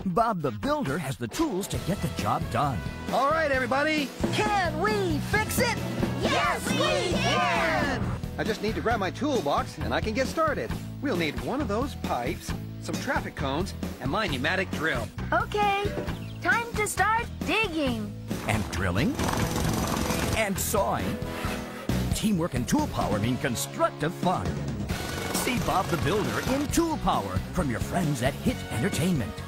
Bob the Builder has the tools to get the job done. All right, everybody. Can we fix it? Yes, we can! I just need to grab my toolbox and I can get started. We'll need one of those pipes, some traffic cones, and my pneumatic drill. Okay, time to start digging. And drilling. And sawing. Teamwork and tool power mean constructive fun. See Bob the Builder in Tool Power from your friends at HIT Entertainment.